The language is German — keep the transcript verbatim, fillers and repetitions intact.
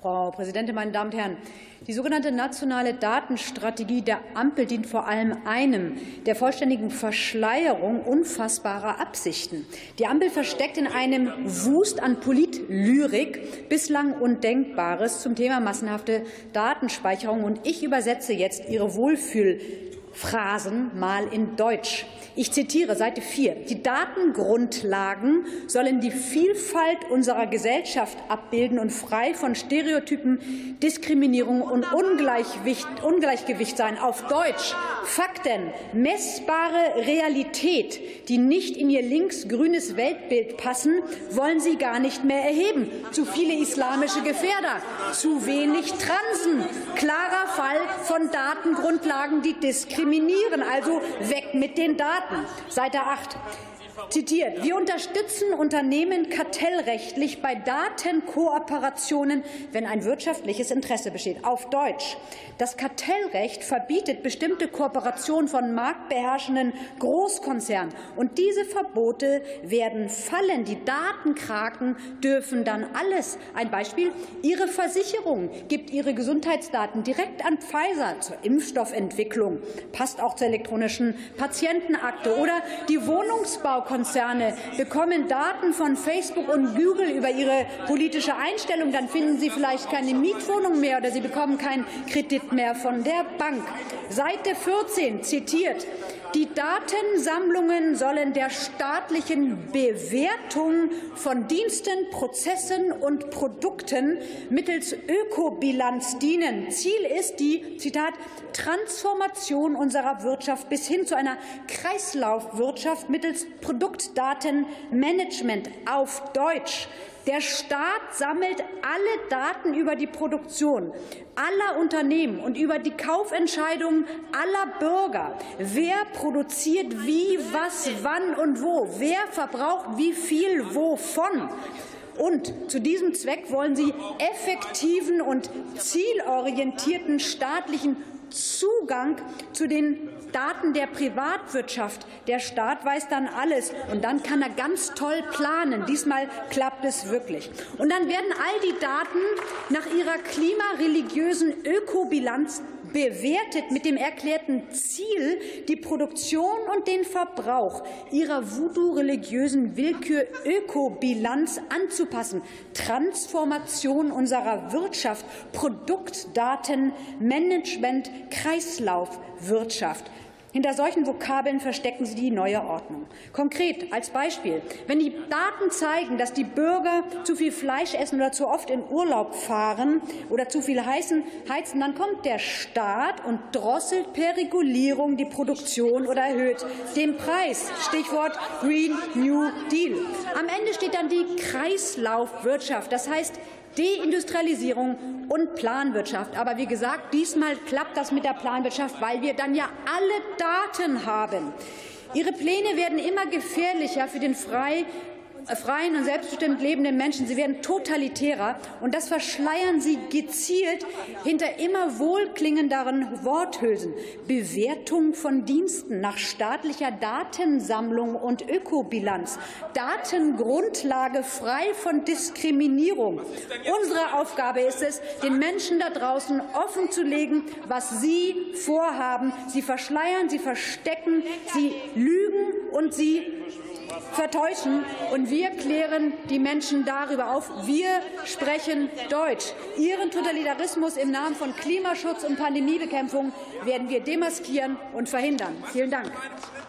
Frau Präsidentin, meine Damen und Herren! Die sogenannte nationale Datenstrategie der Ampel dient vor allem einem, der vollständigen Verschleierung unfassbarer Absichten. Die Ampel versteckt in einem Wust an Politlyrik bislang Undenkbares zum Thema massenhafte Datenspeicherung. Und ich übersetze jetzt Ihre Wohlfühlphrasen mal in Deutsch. Ich zitiere Seite vier. Die Datengrundlagen sollen die Vielfalt unserer Gesellschaft abbilden und frei von Stereotypen, Diskriminierung und Ungleichgewicht, Ungleichgewicht sein. Auf Deutsch Fakten, messbare Realität, die nicht in ihr links-grünes Weltbild passen, wollen Sie gar nicht mehr erheben. Zu viele islamische Gefährder, zu wenig Transen. Klarer Fall von Datengrundlagen, die diskriminieren. Also weg mit den Daten. Seite acht. Zitiert: Wir unterstützen Unternehmen kartellrechtlich bei Datenkooperationen, wenn ein wirtschaftliches Interesse besteht. Auf Deutsch: Das Kartellrecht verbietet bestimmte Kooperationen von marktbeherrschenden Großkonzernen. Und diese Verbote werden fallen. Die Datenkraken dürfen dann alles. Ein Beispiel: Ihre Versicherung gibt ihre Gesundheitsdaten direkt an Pfizer zur Impfstoffentwicklung. Passt auch zur elektronischen Patientenakte. Oder die Wohnungsbaukonzerne bekommen Daten von Facebook und Google über ihre politische Einstellung. Dann finden sie vielleicht keine Mietwohnung mehr oder sie bekommen keinen Kredit mehr von der Bank. Seite vierzehn zitiert: Die Datensammlungen sollen der staatlichen Bewertung von Diensten, Prozessen und Produkten mittels Ökobilanz dienen. Ziel ist die, Zitat, Transformation unserer Wirtschaft bis hin zu einer Kreislaufwirtschaft mittels Produktdatenmanagement. Auf Deutsch: Der Staat sammelt alle Daten über die Produktion aller Unternehmen und über die Kaufentscheidungen aller Bürger. Wer produziert wie, was, wann und wo? Wer verbraucht wie viel wovon? Und zu diesem Zweck wollen Sie effektiven und zielorientierten staatlichen Zugang zu den Daten der Privatwirtschaft. Der Staat weiß dann alles, und dann kann er ganz toll planen. Diesmal klappt es wirklich. Und dann werden all die Daten nach ihrer klimareligiösen Ökobilanz bewertet mit dem erklärten Ziel, die Produktion und den Verbrauch ihrer voodoo-religiösen Willkür-Ökobilanz anzupassen. Transformation unserer Wirtschaft, Produktdatenmanagement, Kreislaufwirtschaft. Hinter solchen Vokabeln verstecken Sie die neue Ordnung. Konkret als Beispiel: Wenn die Daten zeigen, dass die Bürger zu viel Fleisch essen oder zu oft in Urlaub fahren oder zu viel heizen, dann kommt der Staat und drosselt per Regulierung die Produktion oder erhöht den Preis. Stichwort Green New Deal. Am Ende steht dann die Kreislaufwirtschaft, das heißt Deindustrialisierung und Planwirtschaft. Aber wie gesagt, diesmal klappt das mit der Planwirtschaft, weil wir dann ja alle Daten haben. Ihre Pläne werden immer gefährlicher für den frei freien und selbstbestimmt lebenden Menschen. Sie werden totalitärer, und das verschleiern Sie gezielt hinter immer wohlklingenderen Worthülsen. Bewertung von Diensten nach staatlicher Datensammlung und Ökobilanz. Datengrundlage frei von Diskriminierung. Unsere Aufgabe ist es, den Menschen da draußen offenzulegen, was Sie vorhaben. Sie verschleiern, Sie verstecken, Sie lügen und Sie vertäuschen, und wir klären die Menschen darüber auf. Wir sprechen Deutsch. Ihren Totalitarismus im Namen von Klimaschutz und Pandemiebekämpfung werden wir demaskieren und verhindern. Vielen Dank.